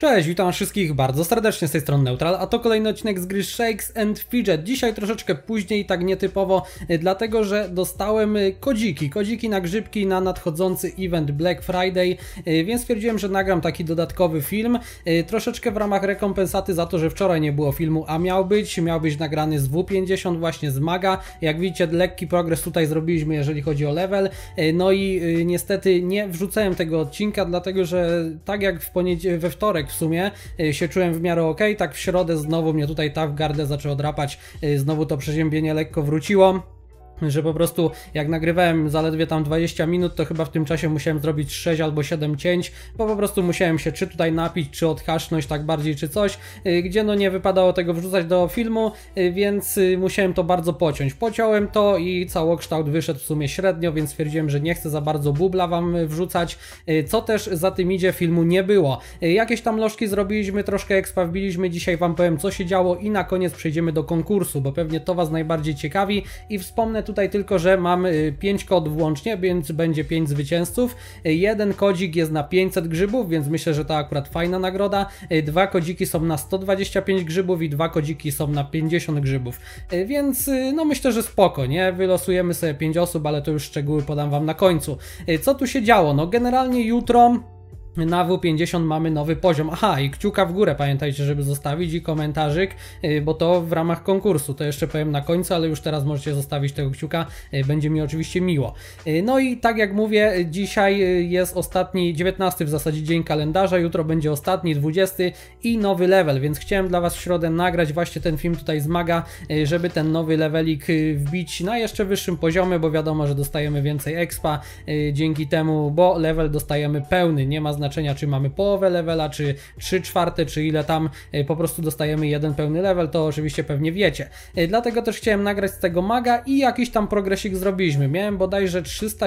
Cześć, witam wszystkich bardzo serdecznie, z tej strony Neutral, a to kolejny odcinek z gry Shakes & Fidget. Dzisiaj troszeczkę później, tak nietypowo, dlatego że dostałem kodziki na grzybki na nadchodzący event Black Friday, więc stwierdziłem, że nagram taki dodatkowy film, troszeczkę w ramach rekompensaty za to, że wczoraj nie było filmu, a miał być nagrany z W50 właśnie z Maga. Jak widzicie, lekki progres tutaj zrobiliśmy, jeżeli chodzi o level, no i niestety nie wrzucałem tego odcinka, dlatego że tak jak we wtorek w sumie się czułem w miarę ok, tak w środę znowu mnie tutaj ta w gardę zaczęło drapać, znowu to przeziębienie lekko wróciło, że po prostu jak nagrywałem zaledwie tam 20 minut, to chyba w tym czasie musiałem zrobić 6 albo 7 cięć, bo po prostu musiałem się czy tutaj napić, czy odkasznąć tak bardziej, czy coś, gdzie no nie wypadało tego wrzucać do filmu, więc musiałem to bardzo pociąć. Pociąłem to i całokształt wyszedł w sumie średnio, więc stwierdziłem, że nie chcę za bardzo bubla wam wrzucać, co też za tym idzie, filmu nie było. Jakieś tam lożki zrobiliśmy, troszkę expa wbiliśmy, dzisiaj wam powiem, co się działo i na koniec przejdziemy do konkursu, bo pewnie to was najbardziej ciekawi i wspomnę tutaj tylko, że mam 5 kodów łącznie, więc będzie 5 zwycięzców. Jeden kodzik jest na 500 grzybów, więc myślę, że to akurat fajna nagroda. 2 kodziki są na 125 grzybów i 2 kodziki są na 50 grzybów. Więc no myślę, że spoko, nie? Wylosujemy sobie 5 osób, ale to już szczegóły podam wam na końcu. Co tu się działo? No generalnie jutro na W50 mamy nowy poziom. Aha, i kciuka w górę pamiętajcie, żeby zostawić, i komentarzyk, bo to w ramach konkursu, to jeszcze powiem na końcu, ale już teraz możecie zostawić tego kciuka, będzie mi oczywiście miło. No i tak jak mówię, dzisiaj jest ostatni, 19 w zasadzie dzień kalendarza, jutro będzie ostatni, 20 i nowy level, więc chciałem dla was w środę nagrać właśnie ten film tutaj z Maga, żeby ten nowy levelik wbić na jeszcze wyższym poziomie, bo wiadomo, że dostajemy więcej expa dzięki temu, bo level dostajemy pełny, nie ma znaczenia, czy mamy połowę levela, czy 3/4, czy ile tam, po prostu dostajemy jeden pełny level, to oczywiście pewnie wiecie. Dlatego też chciałem nagrać z tego Maga i jakiś tam progresik zrobiliśmy. Miałem bodajże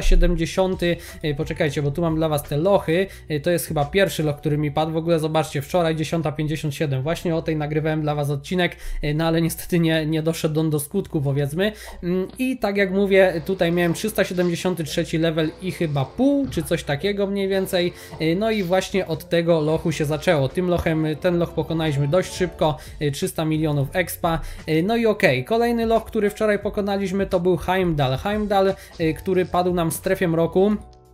370, poczekajcie, bo tu mam dla was te lochy, to jest chyba pierwszy loch, który mi padł, w ogóle zobaczcie, wczoraj 10:57, właśnie o tej nagrywałem dla was odcinek, no ale niestety nie doszedł on do skutku, powiedzmy, i tak jak mówię, tutaj miałem 373 level i chyba pół, czy coś takiego mniej więcej, no i właśnie od tego lochu się zaczęło. Tym lochem, ten loch pokonaliśmy dość szybko, 300 milionów expa. No i okej, kolejny loch, który wczoraj pokonaliśmy, to był Heimdall. Heimdall, który padł nam w strefie mroku.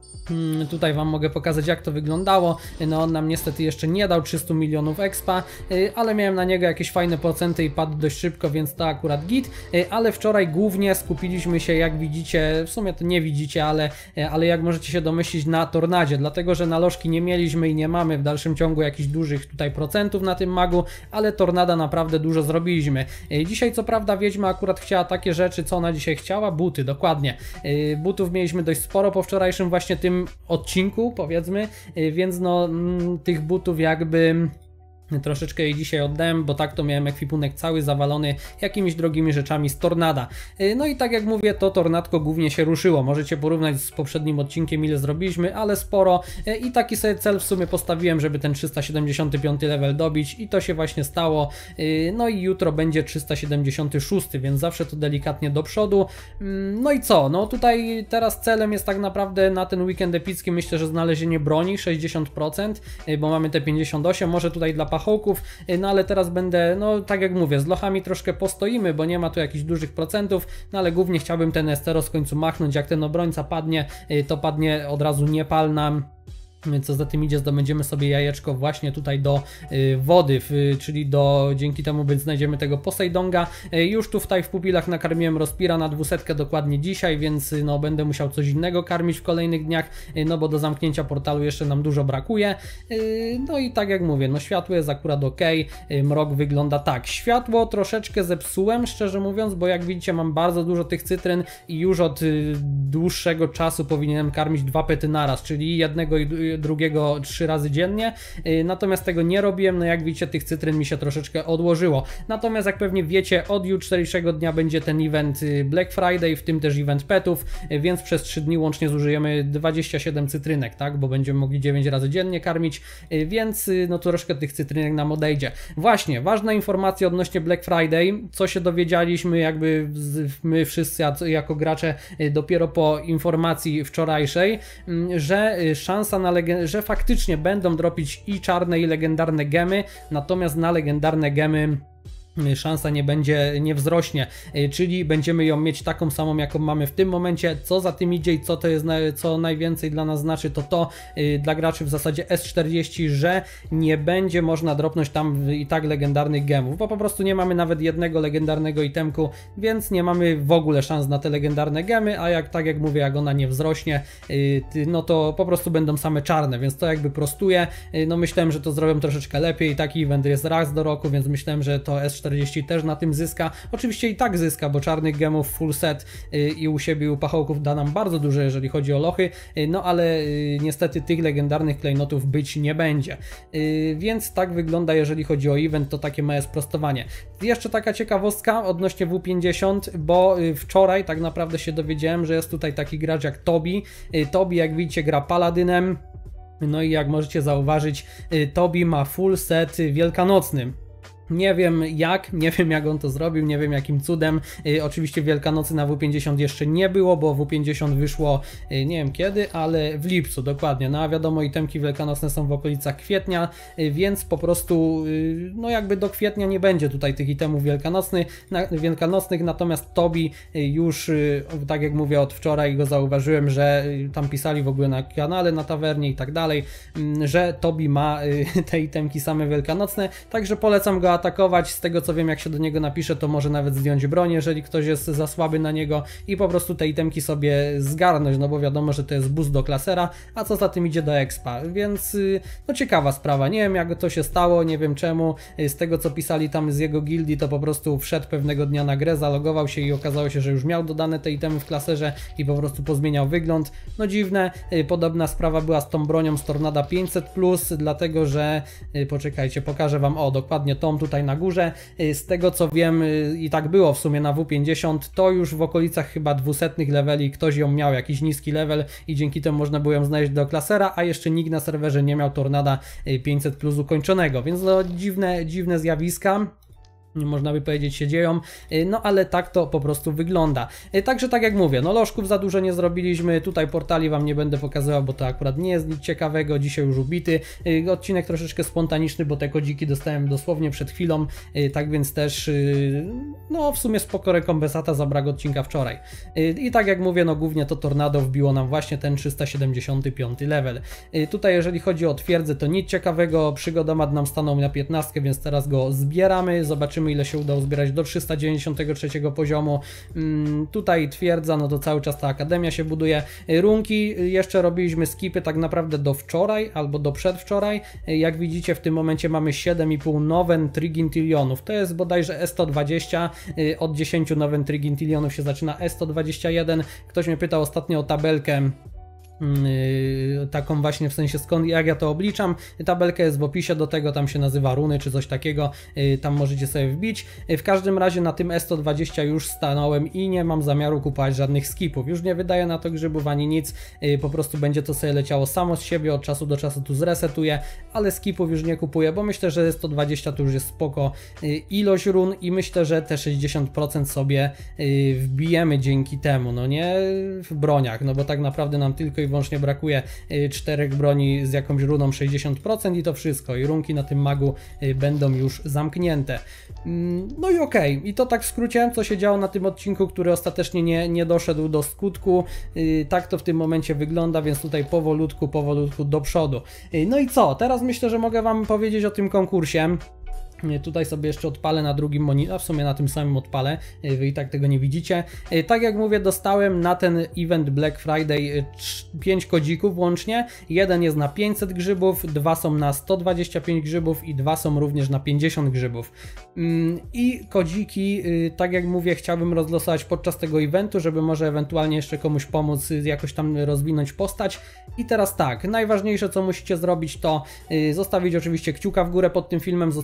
Tutaj wam mogę pokazać, jak to wyglądało. No on nam niestety jeszcze nie dał 300 milionów expa, ale miałem na niego jakieś fajne procenty i padł dość szybko, więc to akurat git. Ale wczoraj głównie skupiliśmy się, jak widzicie, w sumie to nie widzicie, ale jak możecie się domyślić, na tornadzie, dlatego że na lożki nie mieliśmy i nie mamy w dalszym ciągu jakichś dużych tutaj procentów na tym magu, ale tornada naprawdę dużo zrobiliśmy. Dzisiaj co prawda wiedźma akurat chciała takie rzeczy, co ona dzisiaj chciała? Buty, dokładnie. Butów mieliśmy dość sporo po wczorajszym właśnie tym odcinku, powiedzmy, więc no tych butów jakby troszeczkę jej dzisiaj oddałem, bo tak to miałem ekwipunek cały zawalony jakimiś drogimi rzeczami z tornada. No i tak jak mówię, to tornadko głównie się ruszyło. Możecie porównać z poprzednim odcinkiem, ile zrobiliśmy, ale sporo, i taki sobie cel w sumie postawiłem, żeby ten 375 level dobić i to się właśnie stało. No i jutro będzie 376, więc zawsze to delikatnie do przodu. No i co? No tutaj teraz celem jest tak naprawdę na ten weekend epicki, myślę, że znalezienie broni 60%, bo mamy te 58, może tutaj dla pachołków, no ale teraz będę, no tak jak mówię, z lochami troszkę postoimy, bo nie ma tu jakichś dużych procentów, no ale głównie chciałbym ten Esteros w końcu machnąć, jak ten obrońca padnie, to padnie od razu niepalna. Co za tym idzie, zdobędziemy sobie jajeczko właśnie tutaj do wody, czyli dzięki temu znajdziemy tego Poseidonga. Już tutaj w pupilach nakarmiłem Rospira na 200 dokładnie dzisiaj, więc no będę musiał coś innego karmić w kolejnych dniach, no bo do zamknięcia portalu jeszcze nam dużo brakuje. No i tak jak mówię, no światło jest akurat ok, mrok wygląda tak. Światło troszeczkę zepsułem, szczerze mówiąc, bo jak widzicie mam bardzo dużo tych cytryn i już od dłuższego czasu powinienem karmić 2 pety naraz, czyli jednego i drugiego 3 razy dziennie, natomiast tego nie robiłem, no jak widzicie tych cytryn mi się troszeczkę odłożyło. Natomiast jak pewnie wiecie, od jutrzejszego dnia będzie ten event Black Friday, w tym też event petów, więc przez 3 dni łącznie zużyjemy 27 cytrynek, tak, bo będziemy mogli 9 razy dziennie karmić, więc no troszkę tych cytrynek nam odejdzie. Właśnie, ważna informacja odnośnie Black Friday, co się dowiedzieliśmy jakby my wszyscy jako gracze dopiero po informacji wczorajszej, że szansa na że faktycznie będą dropić i czarne i legendarne gemy, natomiast na legendarne gemy szansa nie wzrośnie, czyli będziemy ją mieć taką samą, jaką mamy w tym momencie. Co za tym idzie i co to jest, co najwięcej dla nas znaczy, to dla graczy w zasadzie S40, że nie będzie można dropnąć tam i tak legendarnych gemów, bo po prostu nie mamy nawet jednego legendarnego itemku, więc nie mamy w ogóle szans na te legendarne gemy, a tak jak mówię, jak ona nie wzrośnie, no to po prostu będą same czarne, więc to jakby prostuje. No myślałem, że to zrobią troszeczkę lepiej, taki event jest raz do roku, więc myślałem, że to S40 też na tym zyska. Oczywiście i tak zyska, bo czarnych gemów full set i u siebie i u pachołków da nam bardzo dużo, jeżeli chodzi o lochy, no ale niestety tych legendarnych klejnotów być nie będzie. Więc tak wygląda, jeżeli chodzi o event, to takie małe sprostowanie. Jeszcze taka ciekawostka odnośnie W50, bo wczoraj tak naprawdę się dowiedziałem, że jest tutaj taki gracz jak Tobi. Tobi, jak widzicie, gra Paladynem, no i jak możecie zauważyć, Tobi ma full set wielkanocny. Nie wiem jak on to zrobił, nie wiem jakim cudem. Oczywiście Wielkanocy na W50 jeszcze nie było, bo W50 wyszło nie wiem kiedy, ale w lipcu dokładnie. No a wiadomo, itemki wielkanocne są w okolicach kwietnia, więc po prostu no jakby do kwietnia nie będzie tutaj tych itemów wielkanocnych, natomiast Tobi już, tak jak mówię, od wczoraj go zauważyłem, że tam pisali w ogóle na kanale, na tawernie i tak dalej, że Tobi ma te itemki same wielkanocne, także polecam go atakować. Z tego co wiem, jak się do niego napisze, to może nawet zdjąć broń, jeżeli ktoś jest za słaby na niego i po prostu te itemki sobie zgarnąć, no bo wiadomo, że to jest boost do klasera, a co za tym idzie do expa, więc no ciekawa sprawa, nie wiem jak to się stało, nie wiem czemu, z tego co pisali tam z jego gildii, to po prostu wszedł pewnego dnia na grę, zalogował się i okazało się, że już miał dodane te itemy w klaserze i po prostu pozmieniał wygląd, no dziwne. Podobna sprawa była z tą bronią z Tornada 500+, dlatego że, poczekajcie, pokażę wam, o dokładnie tą tutaj na górze, z tego co wiem i tak było w sumie na W50, to już w okolicach chyba 200 leveli ktoś ją miał, jakiś niski level i dzięki temu można było ją znaleźć do klasera, a jeszcze nikt na serwerze nie miał Tornada 500+ ukończonego, więc no dziwne zjawiska, można by powiedzieć, się dzieją, no ale tak to po prostu wygląda. Także tak jak mówię, no lożków za dużo nie zrobiliśmy, tutaj portali wam nie będę pokazywał, bo to akurat nie jest nic ciekawego, dzisiaj już ubity. Odcinek troszeczkę spontaniczny, bo te kodziki dostałem dosłownie przed chwilą, tak więc też no w sumie spoko rekompensata za brak odcinka wczoraj. I tak jak mówię, no głównie to Tornado wbiło nam właśnie ten 375 level. Tutaj jeżeli chodzi o twierdzę, to nic ciekawego, przygodomat nam stanął na 15, więc teraz go zbieramy, zobaczymy ile się udało zbierać do 393 poziomu. Tutaj twierdza, no to cały czas ta akademia się buduje. Runki jeszcze robiliśmy skipy tak naprawdę do wczoraj albo do przedwczoraj. Jak widzicie, w tym momencie mamy 7,5 nowen trigintillionów. To jest bodajże S120, od 10 nowen trigintillionów się zaczyna S121. Ktoś mnie pytał ostatnio o tabelkę taką właśnie, w sensie skąd, jak ja to obliczam. Tabelka jest w opisie do tego, tam się nazywa runy czy coś takiego, tam możecie sobie wbić. W każdym razie na tym S120 już stanąłem i nie mam zamiaru kupować żadnych skipów. Już nie wydaję na to grzybów ani nic, po prostu będzie to sobie leciało samo z siebie, od czasu do czasu tu zresetuję, ale skipów już nie kupuję, bo myślę, że 120 to już jest spoko ilość run i myślę, że te 60% sobie wbijemy dzięki temu, no nie w broniach, no bo tak naprawdę nam tylko i wyłącznie brakuje 4 broni z jakąś runą 60% i to wszystko, i runki na tym magu będą już zamknięte. No i okej, i to tak w skrócie, co się działo na tym odcinku, który ostatecznie nie doszedł do skutku. Tak to w tym momencie wygląda, więc tutaj powolutku do przodu. No i co? Teraz myślę, że mogę wam powiedzieć o tym konkursie. Tutaj sobie jeszcze odpalę na drugim monitorze, a w sumie na tym samym odpalę, wy i tak tego nie widzicie. Tak jak mówię, dostałem na ten event Black Friday 5 kodzików łącznie. Jeden jest na 500 grzybów, 2 są na 125 grzybów i 2 są również na 50 grzybów. I kodziki, tak jak mówię, chciałbym rozlosować podczas tego eventu, żeby może ewentualnie jeszcze komuś pomóc jakoś tam rozwinąć postać. I teraz tak, najważniejsze co musicie zrobić, to zostawić oczywiście kciuka w górę pod tym filmem, zostawić suba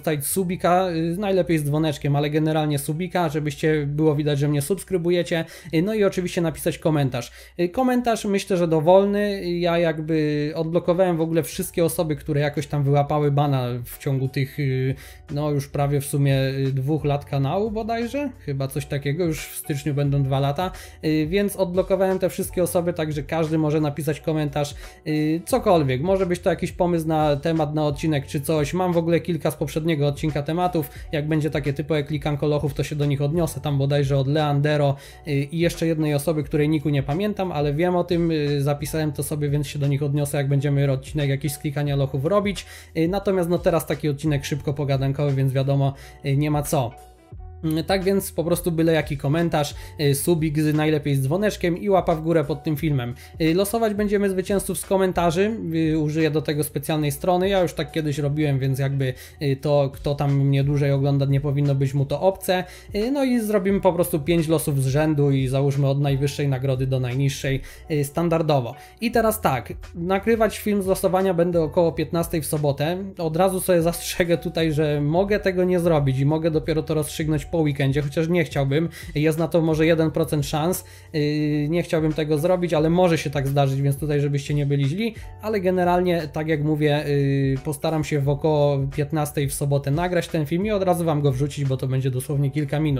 subika, najlepiej z dzwoneczkiem, ale generalnie subika, żebyście było widać, że mnie subskrybujecie, no i oczywiście napisać komentarz. Komentarz myślę, że dowolny, ja jakby odblokowałem w ogóle wszystkie osoby, które jakoś tam wyłapały bana w ciągu tych, no już prawie w sumie 2 lat kanału bodajże, chyba coś takiego, już w styczniu będą 2 lata, więc odblokowałem te wszystkie osoby, także każdy może napisać komentarz, cokolwiek, może być to jakiś pomysł na temat, na odcinek czy coś, mam w ogóle kilka z poprzedniego odcinka tematów, jak będzie takie typowe klikanko lochów, to się do nich odniosę, tam bodajże od Leandero i jeszcze jednej osoby, której niku nie pamiętam, ale wiem o tym, zapisałem to sobie, więc się do nich odniosę, jak będziemy odcinek jakiś z klikania lochów robić, natomiast no teraz taki odcinek szybko pogadankowy, więc wiadomo, nie ma co. Tak więc po prostu byle jaki komentarz, subik najlepiej z dzwoneczkiem i łapa w górę pod tym filmem. Losować będziemy zwycięzców z komentarzy, użyję do tego specjalnej strony, ja już tak kiedyś robiłem, więc jakby to kto tam mnie dłużej ogląda, nie powinno być mu to obce. No i zrobimy po prostu 5 losów z rzędu i załóżmy od najwyższej nagrody do najniższej standardowo. I teraz tak, nagrywać film z losowania będę około 15 w sobotę. Od razu sobie zastrzegę tutaj, że mogę tego nie zrobić i mogę dopiero to rozstrzygnąć po weekendzie, chociaż nie chciałbym, jest na to może 1% szans, nie chciałbym tego zrobić, ale może się tak zdarzyć, więc tutaj żebyście nie byli źli, ale generalnie tak jak mówię, postaram się w około 15 w sobotę nagrać ten film i od razu wam go wrzucić, bo to będzie dosłownie kilka minut.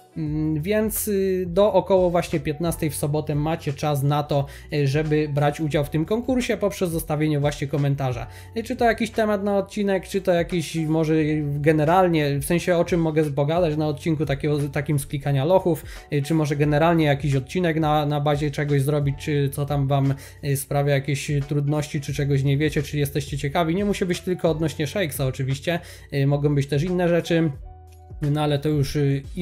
Więc do około właśnie 15 w sobotę macie czas na to, żeby brać udział w tym konkursie poprzez zostawienie właśnie komentarza. Czy to jakiś temat na odcinek, czy to jakiś może generalnie, w sensie o czym mogę pogadać na odcinku takim z klikania lochów, czy może generalnie jakiś odcinek na bazie czegoś zrobić, czy co tam wam sprawia jakieś trudności, czy czegoś nie wiecie, czy jesteście ciekawi. Nie musi być tylko odnośnie Shakesa oczywiście, mogą być też inne rzeczy. No ale to już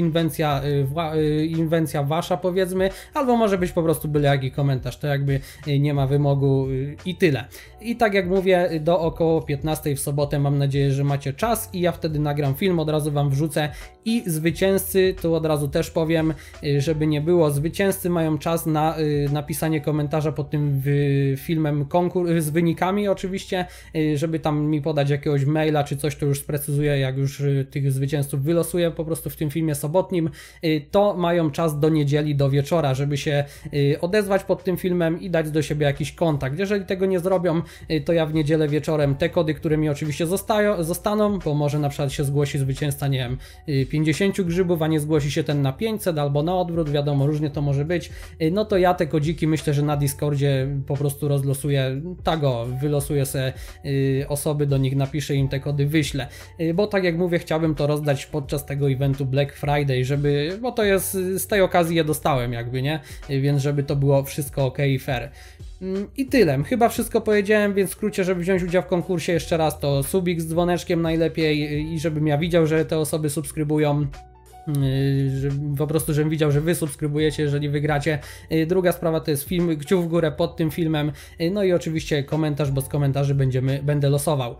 inwencja wasza powiedzmy, albo może być po prostu byle jaki komentarz, to jakby nie ma wymogu i tyle. I tak jak mówię, do około 15 w sobotę mam nadzieję, że macie czas i ja wtedy nagram film, od razu wam wrzucę i zwycięzcy, tu od razu też powiem, żeby nie było, zwycięzcy mają czas na napisanie komentarza pod tym filmem z wynikami oczywiście, żeby tam mi podać jakiegoś maila czy coś, to już sprecyzuję, jak już tych zwycięzców wylosuję po prostu w tym filmie sobotnim, to mają czas do niedzieli, do wieczora, żeby się odezwać pod tym filmem i dać do siebie jakiś kontakt. Jeżeli tego nie zrobią, to ja w niedzielę wieczorem te kody, które mi oczywiście zostaną, bo może na przykład się zgłosi zwycięzca, nie wiem, 50 grzybów, a nie zgłosi się ten na 500 albo na odwrót, wiadomo, różnie to może być, no to ja te kodziki myślę, że na Discordzie po prostu rozlosuję, wylosuję sobie osoby, do nich napiszę im te kody, wyślę, bo tak jak mówię, chciałbym to rozdać podczas tego eventu Black Friday, bo to jest, z tej okazji je dostałem jakby, nie? Więc żeby to było wszystko ok i fair. I tyle, chyba wszystko powiedziałem, więc w skrócie, żeby wziąć udział w konkursie jeszcze raz, to subik z dzwoneczkiem najlepiej i żebym ja widział, że te osoby subskrybują. Po prostu, żebym widział, że wy subskrybujecie, jeżeli wygracie. Druga sprawa to jest film, kciuk w górę pod tym filmem, no i oczywiście komentarz, bo z komentarzy będę losował.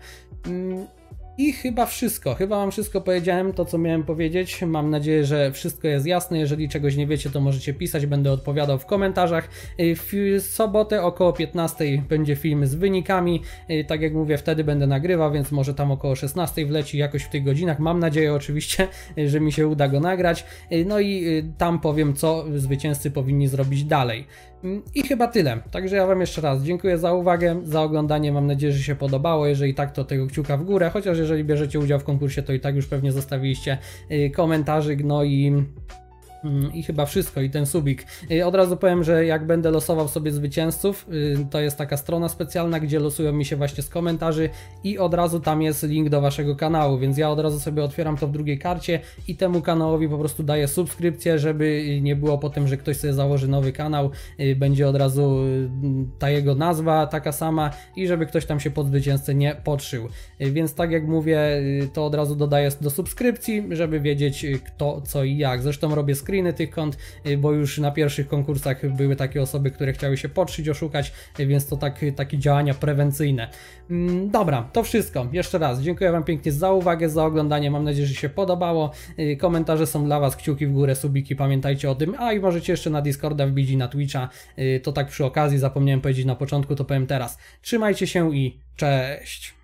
I chyba wszystko, mam wszystko powiedziałem, to co miałem powiedzieć, mam nadzieję, że wszystko jest jasne, jeżeli czegoś nie wiecie, to możecie pisać, będę odpowiadał w komentarzach. W sobotę około 15 będzie film z wynikami, tak jak mówię, wtedy będę nagrywał, więc może tam około 16 wleci jakoś w tych godzinach, mam nadzieję oczywiście, że mi się uda go nagrać, no i tam powiem, co zwycięzcy powinni zrobić dalej. I chyba tyle, także ja wam jeszcze raz dziękuję za uwagę, za oglądanie, mam nadzieję, że się podobało, jeżeli tak, to tego kciuka w górę, chociaż jeżeli bierzecie udział w konkursie, to i tak już pewnie zostawiliście komentarzyk, no i chyba wszystko, i ten subik. Od razu powiem, że jak będę losował sobie zwycięzców, to jest taka strona specjalna, gdzie losują mi się właśnie z komentarzy i od razu tam jest link do waszego kanału, więc ja od razu sobie otwieram to w drugiej karcie i temu kanałowi po prostu daję subskrypcję, żeby nie było potem, że ktoś sobie założy nowy kanał, będzie od razu ta jego nazwa taka sama i żeby ktoś tam się pod zwycięzcę nie podszył. Więc tak jak mówię, to od razu dodaję do subskrypcji, żeby wiedzieć kto, co i jak. Zresztą robię screeny tych kont, bo już na pierwszych konkursach były takie osoby, które chciały się podszyć, oszukać, więc to takie działania prewencyjne. Dobra, to wszystko. Jeszcze raz dziękuję wam pięknie za uwagę, za oglądanie, mam nadzieję, że się podobało. Komentarze są dla was, kciuki w górę, subiki, pamiętajcie o tym, a i możecie jeszcze na Discorda wbić i na Twitcha, to tak przy okazji, zapomniałem powiedzieć na początku, to powiem teraz. Trzymajcie się i cześć!